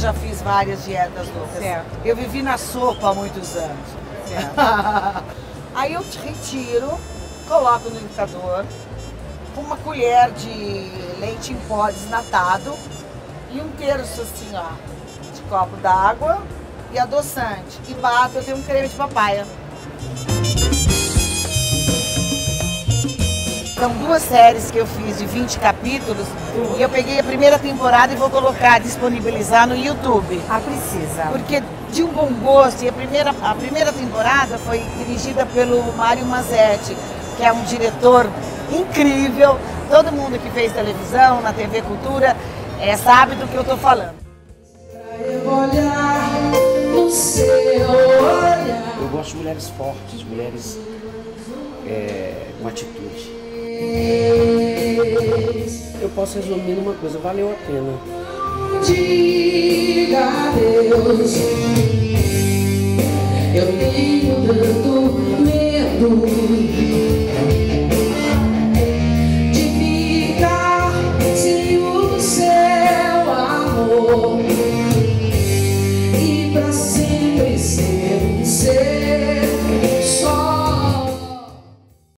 já fiz várias dietas loucas. Certo. Eu vivi na sopa há muitos anos. Certo. Aí eu te retiro, coloco no liquidificador, com uma colher de leite em pó desnatado e um terço assim, ó, de copo d'água e adoçante. E bato, eu tenho um creme de papaya. São 2 séries que eu fiz de 20 capítulos e eu peguei a primeira temporada e vou colocar, disponibilizar no YouTube. Ah, precisa. Porque de um bom gosto, e a primeira temporada foi dirigida pelo Mário Mazetti, que é um diretor incrível. Todo mundo que fez televisão, na TV Cultura, sabe do que eu estou falando. Eu gosto de mulheres fortes, mulheres com atitude. Eu posso resumir numa coisa, valeu a pena. Diga adeus.